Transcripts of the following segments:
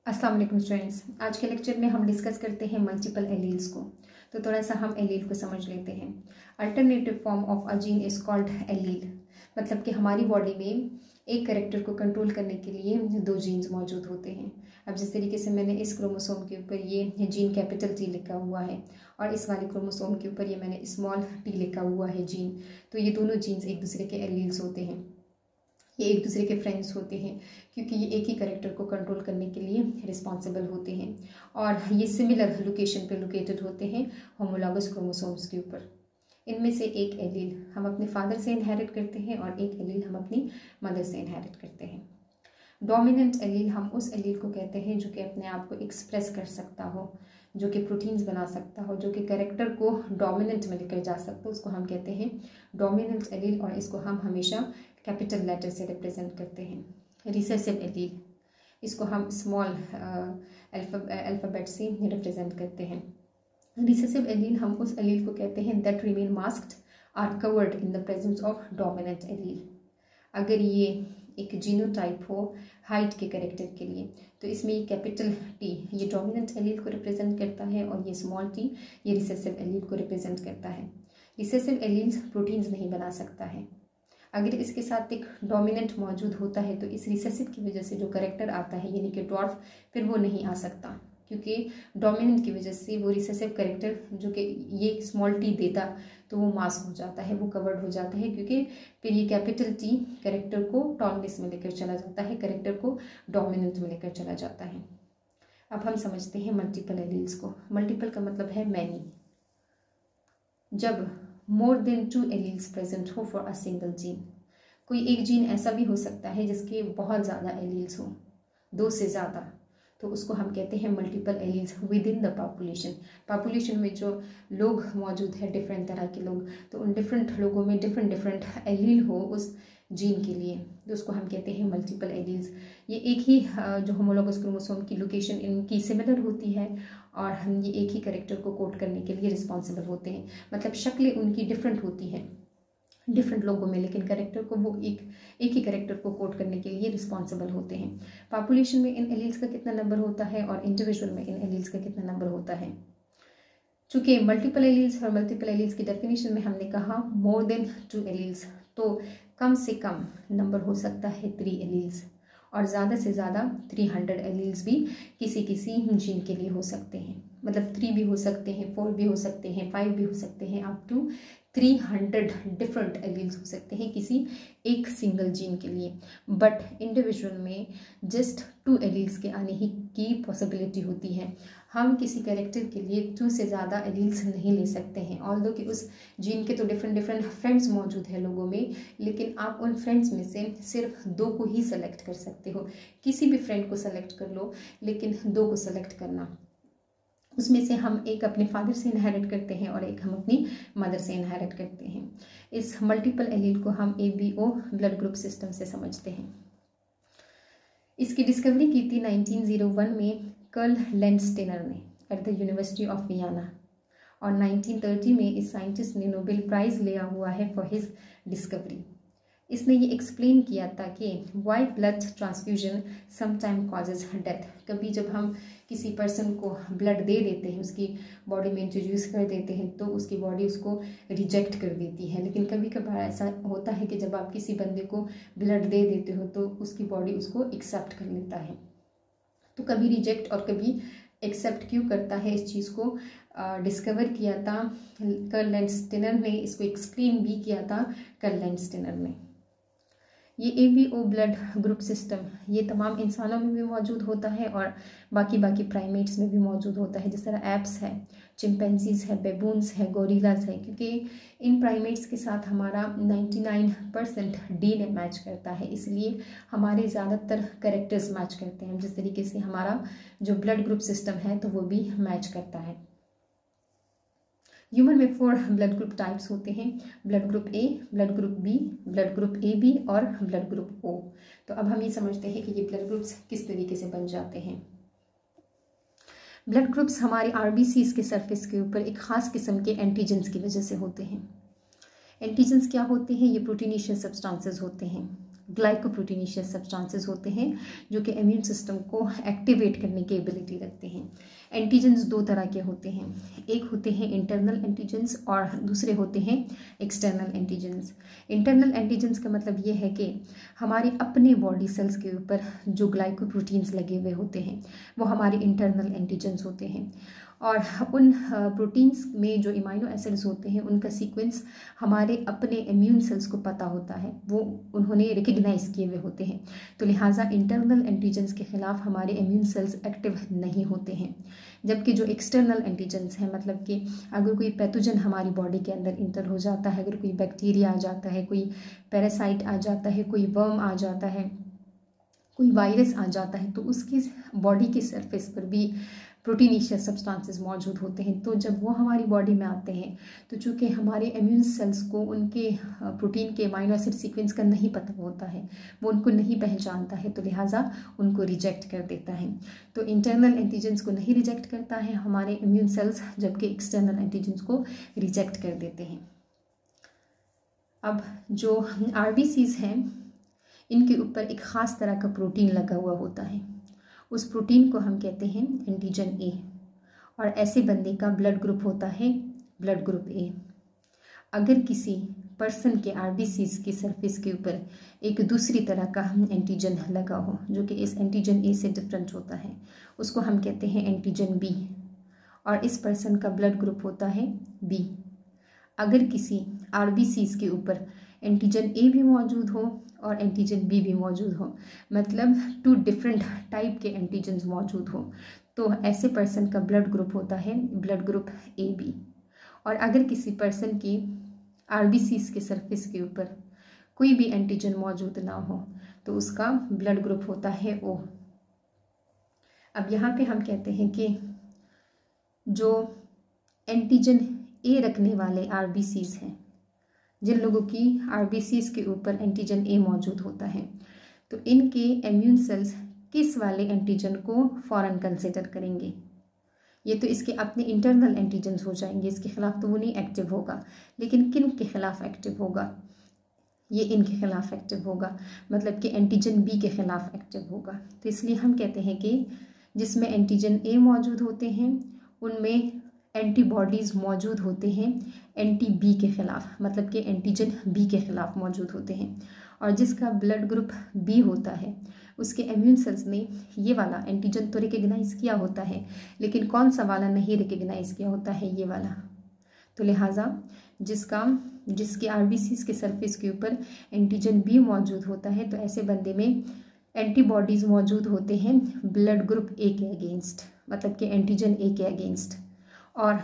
अस्सलाम वालेकुम स्टूडेंट्स। आज के लेक्चर में हम डिस्कस करते हैं मल्टीपल एलील्स को। तो थोड़ा सा हम एलील को समझ लेते हैं। Alternative form of a gene is called allele. मतलब कि हमारी बॉडी में एक कैरेक्टर को कंट्रोल करने के लिए दो जीन्स मौजूद होते हैं। अब जिस तरीके से मैंने इस क्रोमोसोम के ऊपर ये जीन कैपिटल T लिखा हुआ है और इस वाले क्रोमोसोम के ऊपर ये मैंने स्मॉल t लिखा हुआ है जीन, तो ये दोनों जीन्स एक दूसरे के एलील्स होते हैं। ये एक दूसरे के फ्रेंड्स होते हैं क्योंकि ये एक ही कैरेक्टर को कंट्रोल करने के लिए रिस्पॉन्सिबल होते हैं और ये सिमिलर लोकेशन पे लोकेटेड होते हैं होमोलॉगस क्रोमोसोम्स के ऊपर। इनमें से एक एलील हम अपने फादर से इनहेरिट करते हैं और एक एलील हम अपनी मदर से इनहेरिट करते हैं। डोमिनेंट एलील हम उस एलील को कहते हैं जो कि अपने आप को एक्सप्रेस कर सकता हो, जो कि प्रोटीन्स बना सकता हो, जो कि कैरेक्टर को डोमिनेंट में लेकर जा सकता हो, उसको हम कहते हैं डोमिनेंट एलील और इसको हम हमेशा कैपिटल लेटर से रिप्रेजेंट करते हैं। रिसेसिव एलील, इसको हम स्मॉल अल्फ़ाबेट से रिप्रेजेंट करते हैं। रिसेसिव एलील हम उस एलील को कहते हैं that remain masked or covered in the presence of dominant allele. अगर ये एक जीनोटाइप हो हाइट के कैरेक्टर के लिए तो इसमें ये कैपिटल T ये डोमिनेंट एलील को रिप्रेजेंट करता है और ये स्मॉल t ये रिसेसिव एलील को रिप्रेजेंट करता है। रिसेसिव एलील्स प्रोटीन्स नहीं बना सकता है। अगर इसके साथ एक डोमिनेंट मौजूद होता है तो इस रिसेसिव की वजह से जो कैरेक्टर आता है यानी कि ड्वार्फ, फिर वो नहीं आ सकता क्योंकि डोमिनेंट की वजह से वो रिसेसिव कैरेक्टर जो कि ये स्मॉल t देता तो वो मास्क हो जाता है, वो कवर्ड हो जाता है क्योंकि फिर ये कैपिटल T कैरेक्टर को टॉलनेस में लेकर चला जाता है, कैरेक्टर को डोमिनेंट में लेकर चला जाता है। अब हम समझते हैं मल्टीपल एलील्स को। मल्टीपल का मतलब है मैनी। जब मोर देन 2 एलील्स प्रेजेंट हो फॉर अ सिंगल जीन, कोई एक जीन ऐसा भी हो सकता है जिसके बहुत ज़्यादा एलील्स हो, 2 से ज़्यादा, तो उसको हम कहते हैं multiple alleles within the population. Population में जो लोग मौजूद है डिफरेंट तरह के लोग, तो उन डिफरेंट लोगों में डिफरेंट एलील हो उस जीन के लिए, तो उसको हम कहते हैं मल्टीपल एलील्स। ये एक ही जो होमोलॉगस क्रोमोसोम की लोकेशन इनकी सिमिलर होती है और हम ये एक ही कैरेक्टर को कोड करने के लिए रिस्पॉन्सिबल होते हैं। मतलब शक्लें उनकी डिफरेंट होती हैं डिफरेंट लोगों में, लेकिन कैरेक्टर को वो एक ही कैरेक्टर को कोड करने के लिए रिस्पॉन्सिबल होते हैं। पॉपुलेशन में इन एलील्स का कितना नंबर होता है और इंडिविजुअल में इन एलील्स का कितना नंबर होता है। चूँकि मल्टीपल एलील्स और मल्टीपल एलील्स की डेफिनेशन में हमने कहा मोर देन 2 एलील्स, तो कम से कम नंबर हो सकता है 3 एलील्स और ज़्यादा से ज़्यादा 300 एलील्स भी किसी जीन के लिए हो सकते हैं। मतलब 3 भी हो सकते हैं, 4 भी हो सकते हैं, 5 भी हो सकते हैं, अप टू 300 डिफरेंट एलील्स हो सकते हैं किसी एक सिंगल जीन के लिए। बट इंडिविजुअल में जस्ट 2 एलील्स के आने ही की पॉसिबिलिटी होती है। हम किसी कैरेक्टर के लिए 2 से ज़्यादा एलील्स नहीं ले सकते हैं, ऑल्दो कि उस जीन के तो डिफरेंट फ्रेंड्स मौजूद हैं लोगों में, लेकिन आप उन फ्रेंड्स में से सिर्फ 2 को ही सेलेक्ट कर सकते हो। किसी भी फ्रेंड को सेलेक्ट कर लो लेकिन 2 को सेलेक्ट करना, उसमें से हम एक अपने फादर से इनहेरिट करते हैं और एक हम अपनी मदर से इनहेरिट करते हैं। इस मल्टीपल एलील को हम ABO ब्लड ग्रुप सिस्टम से समझते हैं। इसकी डिस्कवरी की थी 1901 में कर्ल लेंडस्टेनर ने at the university of Vienna और 1930 में इस साइंटिस्ट ने नोबेल प्राइज़ लिया हुआ है फॉर हिज डिस्कवरी। इसने ये एक्सप्लेन किया था कि why blood transfusion sometime causes death. कभी जब हम किसी पर्सन को ब्लड दे देते हैं, उसकी बॉडी में इंट्रोड्यूस कर देते हैं, तो उसकी बॉडी उसको रिजेक्ट कर देती है। लेकिन कभी कभार ऐसा होता है कि जब आप किसी बंदे को ब्लड दे देते हो तो उसकी बॉडी उसको एक्सेप्ट कर लेता है। तो कभी रिजेक्ट और कभी एक्सेप्ट क्यों करता है, इस चीज़ को डिस्कवर किया था कर्ल लेंडस्टेनर ने। इसको एक्सप्लेन भी किया था कर्ल लेंडस्टेनर ने। ये ABO ब्लड ग्रुप सिस्टम ये तमाम इंसानों में भी मौजूद होता है और बाकी प्राइमेट्स में भी मौजूद होता है। जिस तरह एप्स है, चिंपैंजीज है, बेबून्स है, गोरिल्लाज है, क्योंकि इन प्राइमेट्स के साथ हमारा 99% DNA मैच करता है, इसलिए हमारे ज़्यादातर कैरेक्टर्स मैच करते हैं। जिस तरीके से हमारा जो ब्लड ग्रुप सिस्टम है तो वो भी मैच करता है। ह्यूमन में 4 ब्लड ग्रुप टाइप्स होते हैं, blood group A, blood group B, blood group AB और ब्लड ग्रुप O। तो अब हम ये समझते हैं कि ये ब्लड ग्रुप्स किस तरीके से बन जाते हैं। ब्लड ग्रुप्स हमारे RBCs के सरफेस के ऊपर एक ख़ास किस्म के एंटीजेंस की वजह से होते हैं। एंटीजेंस क्या होते हैं? ये प्रोटीनेशियस सब्सटेंसेस होते हैं ग्लाइकोप्रोटीनेशियस सब्सटेंसेस होते हैं जो कि इम्यून सिस्टम को एक्टिवेट करने की एबिलिटी रखते हैं। एंटीजेंस दो तरह के होते हैं, एक होते हैं इंटरनल एंटीजेंस और दूसरे होते हैं एक्सटर्नल एंटीजेंस। इंटरनल एंटीजेंस का मतलब ये है कि हमारे अपने बॉडी सेल्स के ऊपर जो ग्लाइकोप्रोटीन्स लगे हुए होते हैं वो हमारे इंटरनल एंटीजेंस होते हैं, और उन प्रोटीन्स में जो इमाइनो एसिड्स होते हैं उनका सीक्वेंस हमारे अपने इम्यून सेल्स को पता होता है, वो उन्होंने रिकग्नाइज किए हुए होते हैं। तो लिहाजा इंटरनल एंटीजेंस के खिलाफ हमारे इम्यून सेल्स एक्टिव नहीं होते हैं। जबकि जो एक्सटर्नल एंटीजेंस है, मतलब कि अगर कोई पैथोजन हमारी बॉडी के अंदर इंटर हो जाता है, अगर कोई बैक्टीरिया आ जाता है, कोई पैरासाइट आ जाता है, कोई वर्म आ जाता है, कोई वायरस आ जाता है, तो उसकी बॉडी की सरफेस पर भी प्रोटीनेशियस सब्सटेंसेस मौजूद होते हैं। तो जब वो हमारी बॉडी में आते हैं तो चूँकि हमारे इम्यून सेल्स को उनके प्रोटीन के अमाइनो एसिड सीक्वेंस का नहीं पता होता है, वो उनको नहीं पहचानता है, तो लिहाजा उनको रिजेक्ट कर देता है। तो इंटरनल एंटीजेंस को नहीं रिजेक्ट करता है हमारे इम्यून सेल्स, जबकि एक्सटर्नल एंटीजेंस को रिजेक्ट कर देते हैं। अब जो RBCs हैं इनके ऊपर एक ख़ास तरह का प्रोटीन लगा हुआ होता है, उस प्रोटीन को हम कहते हैं एंटीजन ए, और ऐसे बंदे का ब्लड ग्रुप होता है ब्लड ग्रुप ए। अगर किसी पर्सन के RBCs की सरफेस के ऊपर एक दूसरी तरह का एंटीजन लगा हो जो कि इस एंटीजन ए से डिफरेंट होता है, उसको हम कहते हैं एंटीजन बी, और इस पर्सन का ब्लड ग्रुप होता है बी। अगर किसी RBCs के ऊपर एंटीजन ए भी मौजूद हो और एंटीजन बी भी मौजूद हो, मतलब 2 डिफरेंट टाइप के एंटीजन्स मौजूद हो, तो ऐसे पर्सन का ब्लड ग्रुप होता है ब्लड ग्रुप AB। और अगर किसी पर्सन की RBCs के सरफेस के ऊपर कोई भी एंटीजन मौजूद ना हो तो उसका ब्लड ग्रुप होता है O। अब यहाँ पे हम कहते हैं कि जो एंटीजन A रखने वाले RBCs हैं, जिन लोगों की RBCs के ऊपर एंटीजन A मौजूद होता है, तो इनके इम्यून सेल्स किस वाले एंटीजन को फ़ौरन कंसिडर करेंगे? ये तो इसके अपने इंटरनल एंटीजन्स हो जाएंगे, इसके खिलाफ तो वो नहीं एक्टिव होगा, लेकिन किन के खिलाफ एक्टिव होगा? ये इनके खिलाफ एक्टिव होगा, मतलब कि एंटीजन बी के खिलाफ एक्टिव होगा। तो इसलिए हम कहते हैं कि जिसमें एंटीजन ए मौजूद होते हैं उनमें एंटीबॉडीज़ मौजूद होते हैं एंटी बी के खिलाफ, मतलब कि एंटीजन बी के खिलाफ मौजूद होते हैं। और जिसका ब्लड ग्रुप बी होता है उसके इम्यून सेल्स ने ये वाला एंटीजन तो रिकग्नाइज़ किया होता है, लेकिन कौन सा वाला नहीं रिकग्नाइज़ किया होता है? ये वाला। तो लिहाजा जिसके RBCs के सरफेस के ऊपर एंटीजन बी मौजूद होता है, तो ऐसे बंदे में एंटीबॉडीज़ मौजूद होते हैं ब्लड ग्रुप ए के अगेंस्ट, मतलब कि एंटीजन ए के अगेंस्ट। और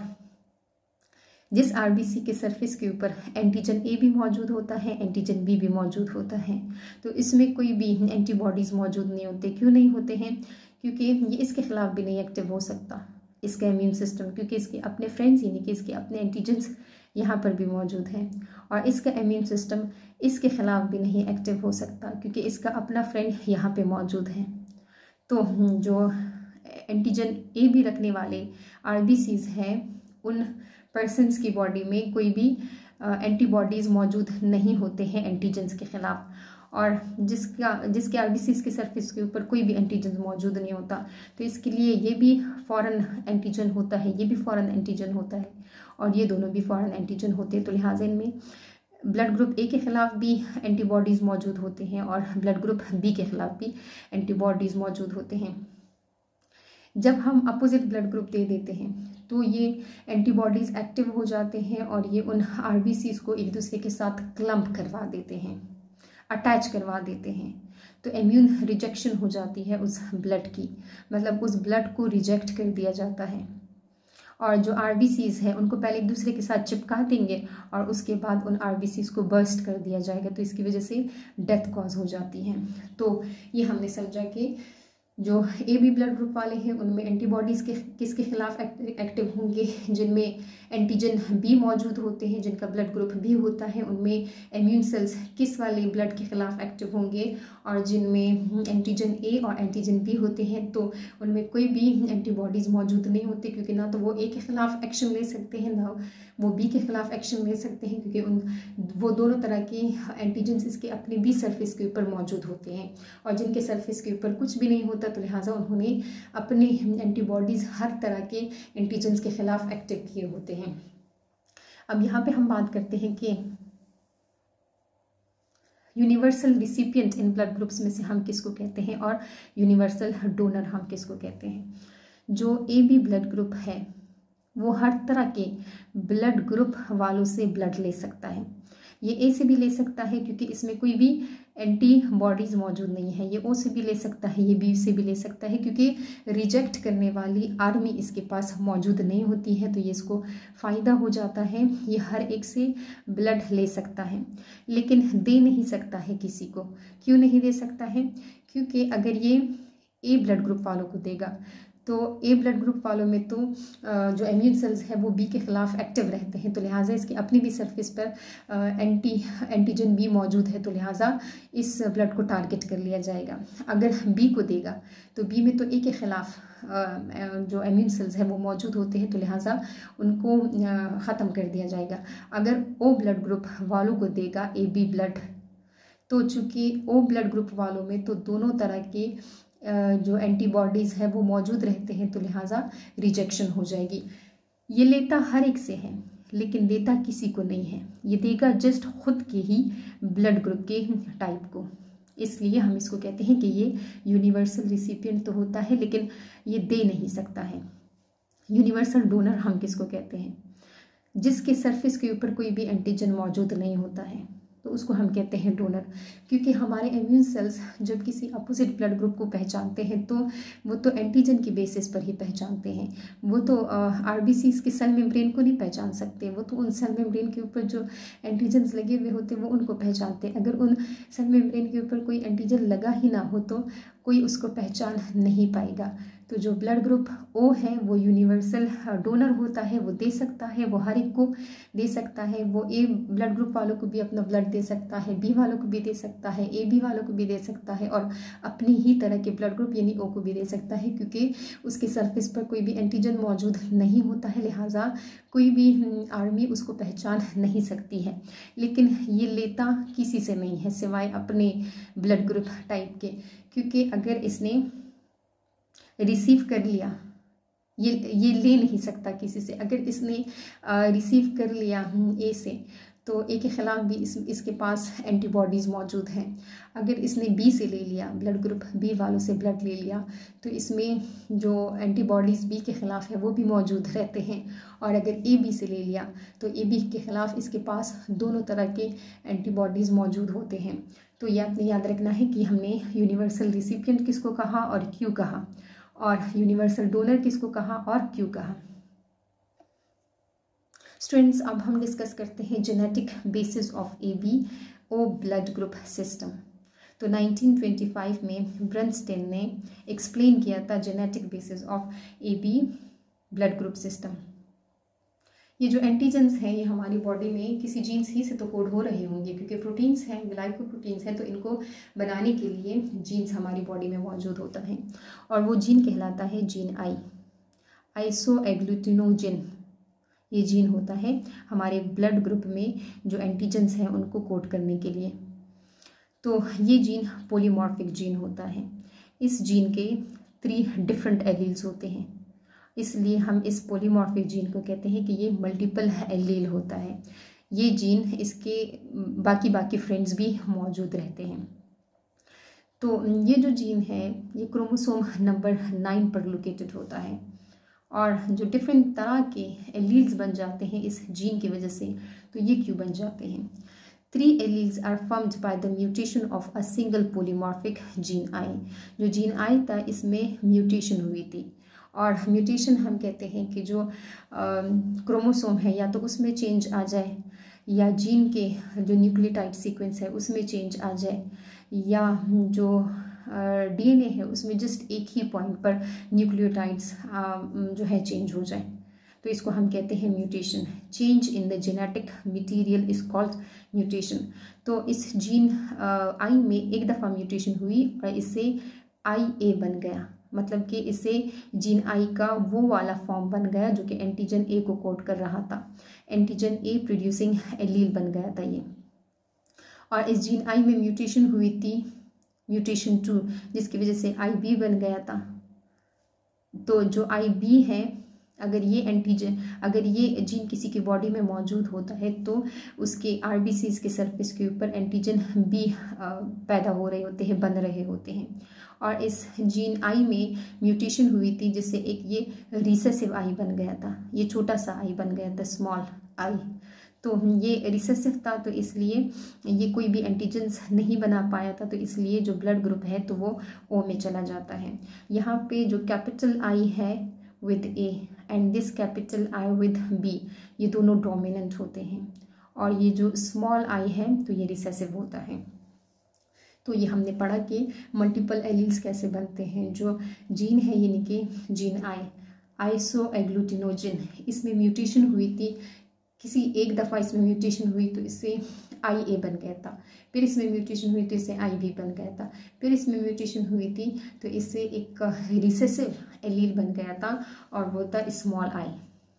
जिस RBC के सरफेस के ऊपर एंटीजन ए भी मौजूद होता है, एंटीजन बी भी मौजूद होता है, तो इसमें कोई भी एंटीबॉडीज़ मौजूद नहीं होते। क्यों नहीं होते हैं? क्योंकि ये इसके खिलाफ भी नहीं एक्टिव हो सकता, इसका इम्यून सिस्टम, क्योंकि इसके अपने फ्रेंड्स यानी कि इसके अपने एंटीजन्स यहाँ पर भी मौजूद हैं, और इसका इम्यून सिस्टम इसके खिलाफ भी नहीं एक्टिव हो सकता क्योंकि इसका अपना फ्रेंड यहाँ पे मौजूद है। तो जो एंटीजन ए भी रखने वाले RBCs हैं उन पर्सन्स की बॉडी में कोई भी एंटीबॉडीज़ मौजूद नहीं होते हैं एंटीजन्स के ख़िलाफ़, और जिसके RBCs के सरफेस के ऊपर कोई भी एंटीजन मौजूद नहीं होता, तो इसके लिए ये भी फ़ॉरेन एंटीजन होता है, ये भी फ़ॉरेन एंटीजन होता है, और ये दोनों भी फ़ॉरेन एंटीजन होते हैं। तो लिहाजा इनमें ब्लड ग्रुप ए के ख़िलाफ़ भी एंटीबॉडीज़ मौजूद होते हैं और ब्लड ग्रुप बी के ख़िलाफ़ भी एंटीबॉडीज़ मौजूद होते हैं। जब हम अपोजिट ब्लड ग्रुप दे देते हैं तो ये एंटीबॉडीज़ एक्टिव हो जाते हैं और ये उन RBCs को एक दूसरे के साथ क्लम्प करवा देते हैं, अटैच करवा देते हैं। तो इम्यून रिजेक्शन हो जाती है उस ब्लड की, मतलब उस ब्लड को रिजेक्ट कर दिया जाता है, और जो RBCs हैं उनको पहले एक दूसरे के साथ चिपका देंगे और उसके बाद उन RBCs को बर्स्ट कर दिया जाएगा, तो इसकी वजह से डेथ कॉज हो जाती है। तो ये हमने समझा कि जो ए बी ब्लड ग्रुप वाले हैं उनमें एंटीबॉडीज़ के किसके खिलाफ एक्टिव होंगे, जिनमें एंटीजन बी मौजूद होते हैं, जिनका ब्लड ग्रुप बी होता है, उनमें इम्यून सेल्स किस वाले ब्लड के खिलाफ एक्टिव होंगे, और जिनमें एंटीजन ए और एंटीजन बी होते हैं तो उनमें कोई भी एंटीबॉडीज़ मौजूद नहीं होती, क्योंकि ना तो वो ए के खिलाफ एक्शन ले सकते हैं ना वो बी के खिलाफ एक्शन ले सकते हैं, क्योंकि वो दोनों तरह की एंटीजन्स इसके अपने बी सरफेस के ऊपर मौजूद होते हैं, और जिनके सरफेस के ऊपर कुछ भी नहीं होता तो लिहाजा उन्होंने अपने एंटीबॉडीज़ हर तरह के एंटीजन्स के खिलाफ एक्टिव किए होते हैं। अब यहाँ पे हम बात करते हैं कि यूनिवर्सल रिसिपिएंट इन ब्लड ग्रुप्स में से हम किसको कहते हैं और यूनिवर्सल डोनर हम किसको कहते हैं। जो ए बी ब्लड ग्रुप है वो हर तरह के ब्लड ग्रुप वालों से ब्लड ले सकता है। ये ए से भी ले सकता है क्योंकि इसमें कोई भी एंटीबॉडीज़ मौजूद नहीं है, ये ओ से भी ले सकता है, ये बी से भी ले सकता है, क्योंकि रिजेक्ट करने वाली आर्मी इसके पास मौजूद नहीं होती है, तो ये इसको फ़ायदा हो जाता है, ये हर एक से ब्लड ले सकता है, लेकिन दे नहीं सकता है किसी को। क्यों नहीं दे सकता है? क्योंकि अगर ये ए ब्लड ग्रुप वालों को देगा तो ए ब्लड ग्रुप वालों में तो जो इम्यून सेल्स है वो बी के खिलाफ एक्टिव रहते हैं, तो लिहाजा इसकी अपनी भी सरफेस पर एंटीजन बी मौजूद है, तो लिहाजा इस ब्लड को टारगेट कर लिया जाएगा। अगर बी को देगा तो बी में तो ए के खिलाफ जो इम्यून सेल्स है वो मौजूद होते हैं, तो लिहाजा उनको ख़त्म कर दिया जाएगा। अगर ओ ब्लड ग्रुप वालों को देगा ए बी ब्लड, तो चूँकि ओ ब्लड ग्रुप वालों में तो दोनों तरह के जो एंटीबॉडीज़ है वो मौजूद रहते हैं, तो लिहाजा रिजेक्शन हो जाएगी। ये लेता हर एक से है लेकिन देता किसी को नहीं है, ये देगा जस्ट खुद के ही ब्लड ग्रुप के टाइप को, इसलिए हम इसको कहते हैं कि ये यूनिवर्सल रिसिपिएंट तो होता है लेकिन ये दे नहीं सकता है। यूनिवर्सल डोनर हम किसको कहते हैं? जिसके सरफेस के ऊपर कोई भी एंटीजन मौजूद नहीं होता है तो उसको हम कहते हैं डोनर, क्योंकि हमारे इम्यून सेल्स जब किसी अपोजिट ब्लड ग्रुप को पहचानते हैं तो वो तो एंटीजन की बेसिस पर ही पहचानते हैं, वो तो आरबीसीज के सेल मेम्ब्रेन को नहीं पहचान सकते, वो तो उन सेल मेम्ब्रेन के ऊपर जो एंटीजन्स लगे हुए होते हैं वो उनको पहचानते हैं। अगर उन सेल मेम्ब्रेन के ऊपर कोई एंटीजन लगा ही ना हो तो कोई उसको पहचान नहीं पाएगा। तो जो ब्लड ग्रुप ओ है वो यूनिवर्सल डोनर होता है, वो दे सकता है, वो हर एक को दे सकता है, वो ए ब्लड ग्रुप वालों को भी अपना ब्लड दे सकता है, बी वालों को भी दे सकता है, ए बी वालों को भी दे सकता है, और अपनी ही तरह के ब्लड ग्रुप यानी ओ को भी दे सकता है, क्योंकि उसके सरफेस पर कोई भी एंटीजन मौजूद नहीं होता है, लिहाजा कोई भी आर्मी उसको पहचान नहीं सकती है। लेकिन ये लेता किसी से नहीं है सिवाय अपने ब्लड ग्रुप टाइप के, क्योंकि अगर इसने रिसीव कर लिया, ये ले नहीं सकता किसी से। अगर इसने रिसीव कर लिया ए से तो ए के ख़िलाफ़ भी इसके पास एंटीबॉडीज़ मौजूद हैं। अगर इसने बी से ले लिया, ब्लड ग्रुप बी वालों से ब्लड ले लिया, तो इसमें जो एंटीबॉडीज़ बी के ख़िलाफ़ है वो भी मौजूद रहते हैं। और अगर ए बी से ले लिया तो ए बी के ख़िलाफ़ इसके पास दोनों तरह के एंटीबॉडीज़ मौजूद होते हैं। तो ये आपने याद रखना है कि हमने यूनिवर्सल रिसिपिएंट किसको कहा और क्यों कहा, और यूनिवर्सल डोनर किसको कहा और क्यों कहा। स्टूडेंट्स, अब हम डिस्कस करते हैं genetic basis of A B O blood group system. तो 1925 में ब्रनस्टेन ने एक्सप्लेन किया था genetic basis of A B blood group system. ये जो एंटीजन्स हैं ये हमारी बॉडी में किसी जीन्स ही से तो कोड हो रहे होंगे, क्योंकि प्रोटीन्स हैं, ग्लाइकोप्रोटीन्स हैं, तो इनको बनाने के लिए जीन्स हमारी बॉडी में मौजूद होता है, और वो जीन कहलाता है जीन आई, आइसोएग्लूटिनोजेन। ये जीन होता है हमारे ब्लड ग्रुप में जो एंटीजन्स हैं उनको कोड करने के लिए। तो ये जीन पॉलीमॉर्फिक जीन होता है। इस जीन के 3 डिफरेंट एलील्स होते हैं, इसलिए हम इस पॉलीमॉर्फिक जीन को कहते हैं कि ये मल्टीपल एलील होता है। ये जीन इसके बाकी फ्रेंड्स भी मौजूद रहते हैं। तो ये जो जीन है ये क्रोमोसोम नंबर 9 पर लोकेटेड होता है, और जो डिफरेंट तरह के एलील्स बन जाते हैं इस जीन की वजह से, तो ये क्यों बन जाते हैं? 3 alleles are formed by the mutation of a single polymorphic gene I. जो जीन आई था इसमें म्यूटेशन हुई थी, और म्यूटेशन हम कहते हैं कि जो क्रोमोसोम है या तो उसमें चेंज आ जाए, या जीन के जो न्यूक्लियोटाइड सीक्वेंस है उसमें चेंज आ जाए, या जो DNA है उसमें जस्ट एक ही पॉइंट पर न्यूक्लियोटाइड्स जो है चेंज हो जाए, तो इसको हम कहते हैं mutation. Change in the genetic material is called mutation. तो इस जीन आई में एक दफ़ा म्यूटेशन हुई और इससे IA बन गया, मतलब कि इससे जीन आई का वो वाला फॉर्म बन गया जो कि एंटीजन A को कोड कर रहा था। एंटीजन A प्रोड्यूसिंग एलील बन गया था ये। और इस जीन आई में म्यूटेशन हुई थी, म्यूटेशन 2, जिसकी वजह से IB बन गया था। तो जो IB है, अगर ये एंटीजन, अगर ये जीन किसी की बॉडी में मौजूद होता है तो उसके RBCs के सरफेस के ऊपर एंटीजन B पैदा हो रहे होते हैं, बन रहे होते हैं। और इस जीन आई में म्यूटेशन हुई थी जिससे एक ये रिसेसिव आई बन गया था, ये छोटा सा आई बन गया था, स्मॉल आई। तो ये रिसेसिव था, तो इसलिए ये कोई भी एंटीजन्स नहीं बना पाया था, तो इसलिए जो ब्लड ग्रुप है तो वो O में चला जाता है। यहाँ पे जो कैपिटल I है with A and this capital I with B, ये दोनों डोमिनेंट होते हैं, और ये जो स्मॉल I है तो ये रिसेसिव होता है। तो ये हमने पढ़ा कि मल्टीपल एलील्स कैसे बनते हैं। जो जीन है यानी कि जीन आई, आइसोएग्लूटिनोजिन, इसमें म्यूटेशन हुई थी, किसी एक दफ़ा इसमें म्यूटेशन हुई तो इससे IA बन गया था, फिर इसमें म्यूटेशन हुई तो इससे IB बन गया था, फिर इसमें म्यूटेशन हुई थी तो इससे एक रिसेसिव एलील बन गया था और वो था स्मॉल I।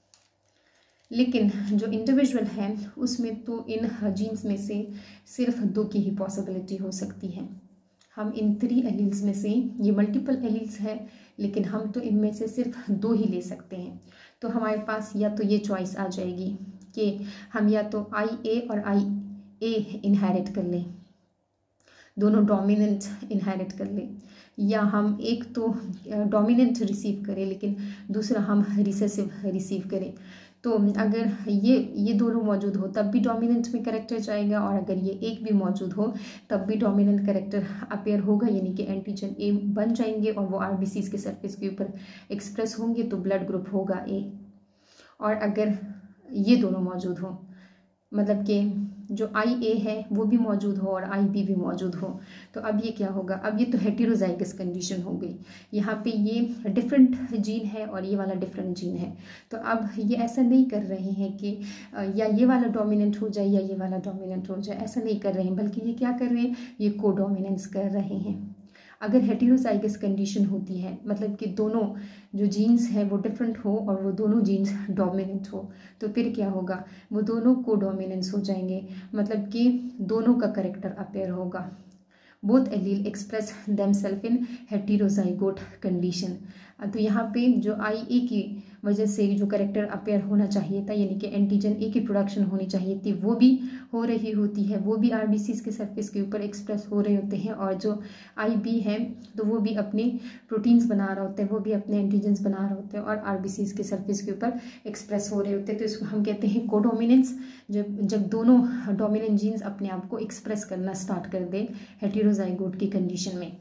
लेकिन जो इंडिविजुअल है उसमें तो इन जीन्स में से सिर्फ 2 की ही पॉसिबिलिटी हो सकती है। हम इन 3 एलील्स में से, ये मल्टीपल एलील्स है लेकिन हम तो इनमें से सिर्फ 2 ही ले सकते हैं। तो हमारे पास या तो ये चॉइस आ जाएगी कि हम या तो IA और IA इनहेरिट कर लें, दोनों डोमिनेंट इनहेरिट कर लें, या हम एक तो डोमिनेंट रिसीव करें लेकिन दूसरा हम रिसेसिव रिसीव करें। तो अगर ये दोनों मौजूद हो तब भी डोमिनेंट में कैरेक्टर जाएगा, और अगर ये एक भी मौजूद हो तब भी डोमिनेंट कैरेक्टर अपेयर होगा, यानी कि एंटीजन A बन जाएंगे और वो RBCs के सरफेस के ऊपर एक्सप्रेस होंगे तो ब्लड ग्रुप होगा A। और अगर ये दोनों मौजूद हो, मतलब कि जो IA है वो भी मौजूद हो और IB भी मौजूद हो, तो अब ये क्या होगा, अब ये तो हेटेरोजाइगस कंडीशन हो गई। यहाँ पे ये डिफरेंट जीन है और ये वाला डिफरेंट जीन है, तो अब ये ऐसा नहीं कर रहे हैं कि या ये वाला डोमिनेंट हो जाए या ये वाला डोमिनेंट हो जाए, ऐसा नहीं कर रहे हैं, बल्कि ये क्या कर रहे हैं, ये को डोमिनेंस कर रहे हैं। अगर हेटेरोजाइगस कंडीशन होती है, मतलब कि दोनों जो जीन्स हैं वो डिफरेंट हो और वो दोनों जीन्स डोमिनेंट हो, तो फिर क्या होगा, वो दोनों को डोमिनेंस हो जाएंगे, मतलब कि दोनों का कैरेक्टर अपेयर होगा। Both allele express themselves in heterozygote condition. तो यहाँ पे जो IA की वजह से जो कैरेक्टर अपेयर होना चाहिए था, यानी कि एंटीजन A की प्रोडक्शन होनी चाहिए थी, वो भी हो रही होती है, वो भी RBCs के सरफेस के ऊपर एक्सप्रेस हो रहे होते हैं, और जो IB है तो वो भी अपने प्रोटीन्स बना रहे होते हैं, वो भी अपने एंटीजन्स बना रहे होते हैं और RBCs के सरफेस के ऊपर एक्सप्रेस हो रहे होते हैं। तो इसको हम कहते हैं कोडोमिनेंस, जब दोनों डोमिनेंट जीन्स अपने आप को एक्सप्रेस करना स्टार्ट कर दें हेटेरोजाइगोट की कंडीशन में।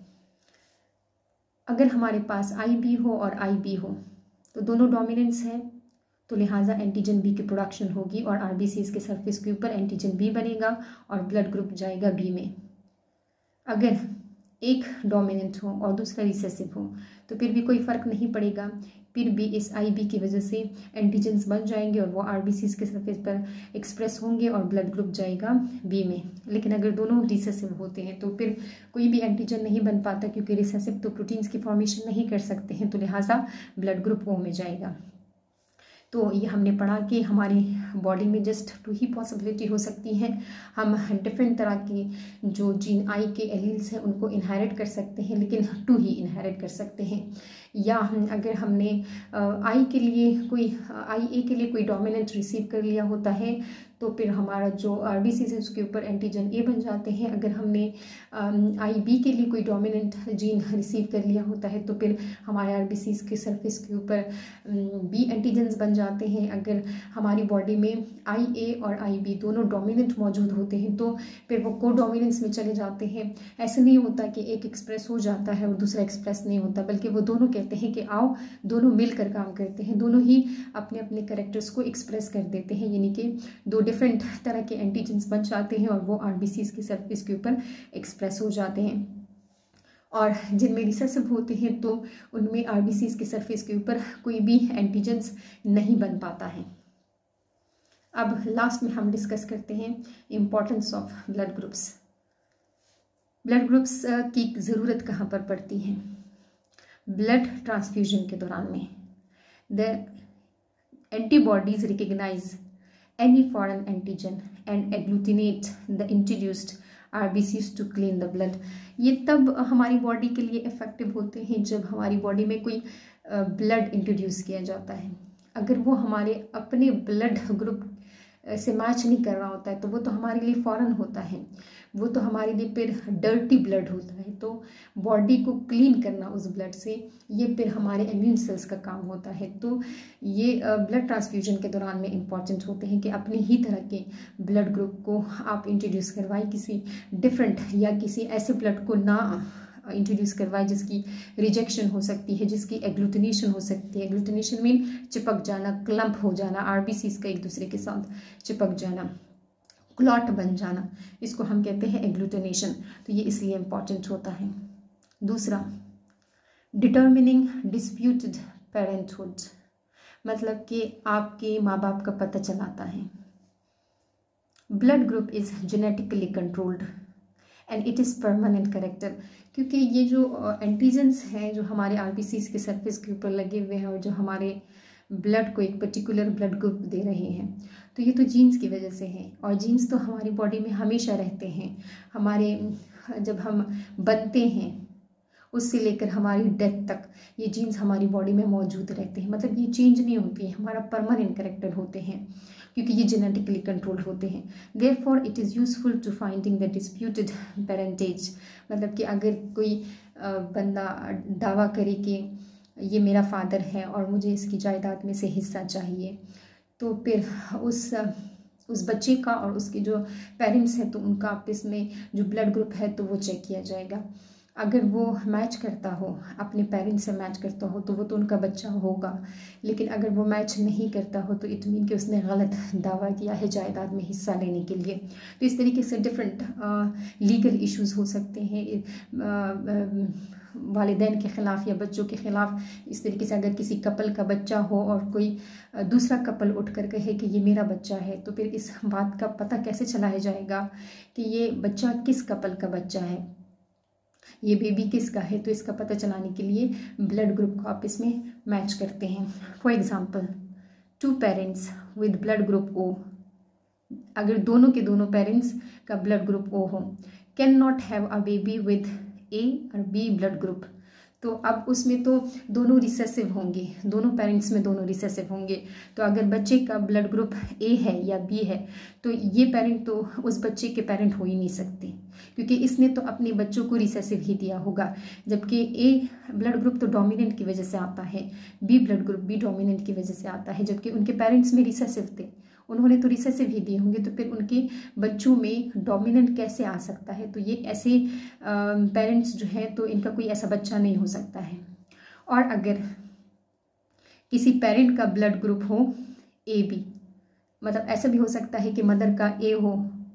अगर हमारे पास IB हो और IB हो तो दोनों डोमिनेंस है, तो लिहाजा एंटीजन B की प्रोडक्शन होगी और RBCs के सरफेस के ऊपर एंटीजन B बनेगा और ब्लड ग्रुप जाएगा B में। अगर एक डोमिनेंट हो और दूसरा रिसेसिव हो तो फिर भी कोई फ़र्क नहीं पड़ेगा, फिर भी इस IB की वजह से एंटीजन्स बन जाएंगे और वो RBCs के सरफेस पर एक्सप्रेस होंगे और ब्लड ग्रुप जाएगा B में। लेकिन अगर दोनों रिसेसिव होते हैं तो फिर कोई भी एंटीजन नहीं बन पाता, क्योंकि रिसेसिव तो प्रोटीन्स की फॉर्मेशन नहीं कर सकते हैं, तो लिहाजा ब्लड ग्रुप O में जाएगा। तो ये हमने पढ़ा कि हमारी बॉडी में जस्ट 2 ही पॉसिबिलिटी हो सकती हैं। हम डिफरेंट तरह की जो जीन आई के एलील्स हैं उनको इनहेरिट कर सकते हैं, लेकिन 2 ही इनहेरिट कर सकते हैं। या अगर हमने IA के लिए कोई डोमिनेंट रिसीव कर लिया होता है तो फिर हमारा जो RBCs है उसके ऊपर एंटीजन A बन जाते हैं। अगर हमने IB के लिए कोई डोमिनेंट जीन रिसीव कर लिया होता है तो फिर हमारे RBCs के सरफेस के ऊपर B एंटीजन्स बन जाते हैं। अगर हमारी बॉडी में IA और IB दोनों डोमिनेंट मौजूद होते हैं तो फिर वो को डोमिनेंस में चले जाते हैं। ऐसे नहीं होता कि एक एक्सप्रेस हो जाता है और दूसरा एक्सप्रेस नहीं होता, बल्कि वो दोनों कहते हैं कि आओ दोनों मिलकर काम करते हैं, दोनों ही अपने अपने कैरेक्टर्स को एक्सप्रेस कर देते हैं, यानी कि 2 डिफरेंट तरह के एंटीजन्स बन जाते हैं और वो RBCs की सरफेस के ऊपर एक्सप्रेस हो जाते हैं। और जिनमें रिसेसिव होते हैं तो उनमें आरबीसीज के सरफेस के ऊपर कोई भी एंटीजेंस नहीं बन पाता है। अब लास्ट में हम डिस्कस करते हैं importance of blood groups. Blood groups की ज़रूरत कहाँ पर पड़ती है? ब्लड ट्रांसफ्यूजन के दौरान में। The antibodies recognize any foreign antigen and agglutinate the introduced RBCs to clean the blood। ये तब हमारी बॉडी के लिए इफ़ेक्टिव होते हैं जब हमारी बॉडी में कोई ब्लड इंट्रोड्यूस किया जाता है। अगर वो हमारे अपने ब्लड ग्रुप से मैच नहीं कर रहा होता है तो वो तो हमारे लिए फॉरेन होता है, वो तो हमारे लिए फिर डर्टी ब्लड होता है। तो बॉडी को क्लीन करना उस ब्लड से, ये फिर हमारे इम्यून सेल्स का काम होता है। तो ये ब्लड ट्रांसफ्यूजन के दौरान में इम्पॉर्टेंट होते हैं कि अपने ही तरह के ब्लड ग्रुप को आप इंट्रोड्यूस करवाएं, किसी डिफरेंट या किसी ऐसे ब्लड को ना इंट्रोड्यूस करवाएं जिसकी रिजेक्शन हो सकती है, जिसकी एग्लूटिनेशन हो सकती है। एग्लूटिनेशन मीन चिपक जाना, क्लम्प हो जाना, आरबीसीज का एक दूसरे के साथ चिपक जाना, क्लॉट बन जाना, इसको हम कहते हैं एग्लूटिनेशन। तो ये इसलिए इम्पॉर्टेंट होता है। दूसरा, डिटर्मिनिंग डिस्प्यूटेड पेरेंटहुड, मतलब कि आपके माँ बाप का पता चलाता है। Blood group is genetically controlled and it is permanent character, क्योंकि ये जो एंटीजेंस हैं जो हमारे आरबीसीज के सरफेस के ऊपर लगे हुए हैं और जो हमारे ब्लड को एक पर्टिकुलर ब्लड ग्रुप दे रहे हैं, तो ये तो जीन्स की वजह से है। और जीन्स तो हमारी बॉडी में हमेशा रहते हैं। हमारे जब हम बनते हैं उससे लेकर हमारी डेथ तक ये जीन्स हमारी बॉडी में मौजूद रहते हैं, मतलब ये चेंज नहीं होती है, हमारा परमानेंट करेक्टर होते हैं क्योंकि ये जेनेटिकली कंट्रोल्ड होते हैं। Therefore it is useful to finding the disputed parentage, मतलब कि अगर कोई बंदा दावा करे कि ये मेरा फादर है और मुझे इसकी जायदाद में से हिस्सा चाहिए, तो फिर उस बच्चे का और उसके जो पेरेंट्स हैं तो उनका आपस में जो ब्लड ग्रुप है तो वो चेक किया जाएगा। अगर वो मैच करता हो, अपने पेरेंट्स से मैच करता हो, तो वो तो उनका बच्चा होगा। लेकिन अगर वो मैच नहीं करता हो तो इट मीन कि उसने गलत दावा किया है जायदाद में हिस्सा लेने के लिए। तो इस तरीके से डिफरेंट लीगल इश्यूज हो सकते हैं वालिदैन के ख़िलाफ़ या बच्चों के ख़िलाफ़। इस तरीके से अगर किसी कपल का बच्चा हो और कोई दूसरा कपल उठ कर कहे कि ये मेरा बच्चा है, तो फिर इस बात का पता कैसे चलाया जाएगा कि ये बच्चा किस कपल का बच्चा है, ये बेबी किसका है। तो इसका पता चलाने के लिए ब्लड ग्रुप को आप इसमें मैच करते हैं। For example, 2 parents with blood group O, अगर दोनों के दोनों पेरेंट्स का ब्लड ग्रुप ओ हो, can not have a baby with A और बी ब्लड ग्रुप। तो अब उसमें तो दोनों रिसेसिव होंगे, दोनों पेरेंट्स में दोनों रिसेसिव होंगे। तो अगर बच्चे का ब्लड ग्रुप ए है या बी है तो ये पेरेंट तो उस बच्चे के पेरेंट हो ही नहीं सकते, क्योंकि इसने तो अपने बच्चों को रिसेसिव ही दिया होगा। जबकि ए ब्लड ग्रुप तो डोमिनेंट की वजह से आता है, बी ब्लड ग्रुप भी डोमिनेंट की वजह से आता है, जबकि उनके पेरेंट्स में रिसेसिव थे, उन्होंने तो रिसेसिव ही दिए होंगे। तो फिर उनके बच्चों में डोमिनेंट कैसे आ सकता है? तो ये ऐसे पेरेंट्स जो हैं तो इनका कोई ऐसा बच्चा नहीं हो सकता है। और अगर किसी पेरेंट का ब्लड ग्रुप हो ए बी, मतलब ऐसा भी हो सकता है कि मदर का ए हो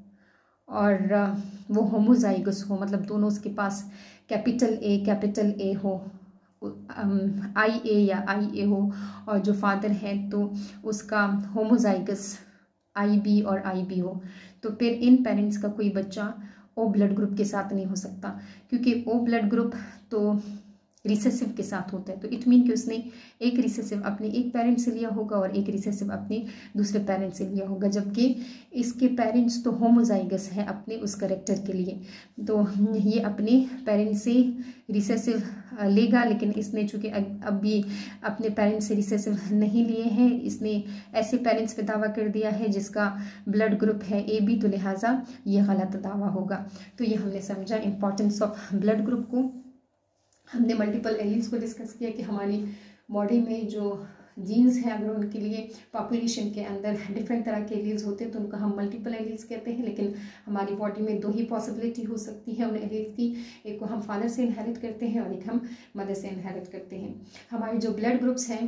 और वो होमोजाइगस हो, मतलब दोनों उसके पास कैपिटल ए हो, आई ए या आई ए हो, और जो फादर है तो उसका होमोजाइगस आई बी और आई बी हो। तो फिर इन पेरेंट्स का कोई बच्चा ओ ब्लड ग्रुप के साथ नहीं हो सकता, क्योंकि ओ ब्लड ग्रुप तो रिसेसिव के साथ होता है। तो इट मीन कि उसने एक रिसेसिव अपने एक पेरेंट से लिया होगा और एक रिसेसिव अपने दूसरे पेरेंट से लिया होगा, जबकि इसके पेरेंट्स तो होमोजाइगस है अपने उस करेक्टर के लिए। तो ये अपने पेरेंट से रिसेसिव लेगा, लेकिन इसने चूँकि अब भी अपने पेरेंट्स से रिसेसिव नहीं लिए हैं, इसने ऐसे पेरेंट्स पे दावा कर दिया है जिसका ब्लड ग्रुप है ए बी, तो लिहाजा ये गलत दावा होगा। तो ये हमने समझा इम्पॉर्टेंस ऑफ ब्लड ग्रुप को। हमने मल्टीपल एलील्स को डिस्कस किया कि हमारी बॉडी में जो जीन्स हैं अगर उनके लिए पॉपुलेशन के अंदर डिफरेंट तरह के एलील्स होते हैं तो उनको हम मल्टीपल एलील्स कहते हैं। लेकिन हमारी बॉडी में 2 ही पॉसिबिलिटी हो सकती है उन एलील्स की, एक को हम फादर से इनहेरिट करते हैं और एक हम मदर से इनहेरिट करते हैं। हमारे जो ब्लड ग्रुप्स हैं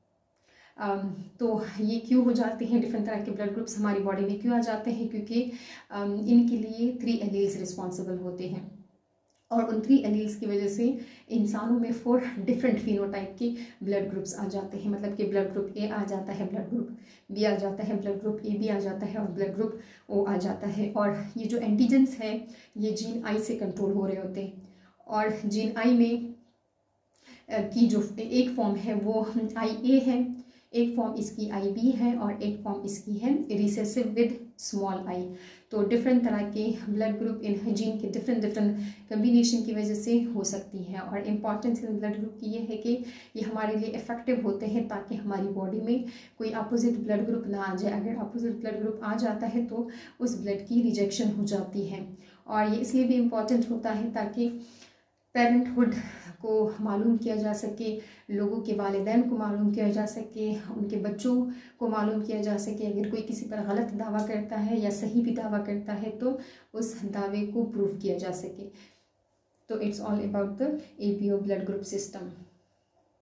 तो ये क्यों हो जाते हैं, डिफरेंट तरह के ब्लड ग्रुप्स हमारी बॉडी में क्यों आ जाते हैं, क्योंकि इनके लिए 3 एलील्स रिस्पॉन्सिबल होते हैं। और उन 3 एलील्स की वजह से इंसानों में 4 डिफरेंट फिनोटाइप के ब्लड ग्रुप्स आ जाते हैं। मतलब कि ब्लड ग्रुप ए आ जाता है, ब्लड ग्रुप बी आ जाता है, ब्लड ग्रुप ए बी आ जाता है और ब्लड ग्रुप ओ आ जाता है। और ये जो एंटीजेंस है ये जीन आई से कंट्रोल हो रहे होते हैं। और जीन आई में की जो एक फॉर्म है वो आई ए है, एक फॉर्म इसकी आई बी है और एक फॉर्म इसकी है रिसेसिव विद स्मॉल आई। तो डिफरेंट तरह के ब्लड ग्रुप इन जीन के डिफरेंट कम्बिनेशन की वजह से हो सकती हैं। और इम्पॉर्टेंस इन ब्लड ग्रुप की ये है कि ये हमारे लिए इफ़ेक्टिव होते हैं ताकि हमारी बॉडी में कोई अपोजिट ब्लड ग्रुप ना आ जाए। अगर अपोजिट ब्लड ग्रुप आ जाता है तो उस ब्लड की रिजेक्शन हो जाती है। और ये इसलिए भी इम्पॉर्टेंट होता है ताकि पेरेंटहुड को मालूम किया जा सके, लोगों के वालिदैन को मालूम किया जा सके, उनके बच्चों को मालूम किया जा सके। अगर कोई किसी पर गलत दावा करता है या सही भी दावा करता है तो उस दावे को प्रूव किया जा सके। तो it's all about the ABO blood group system.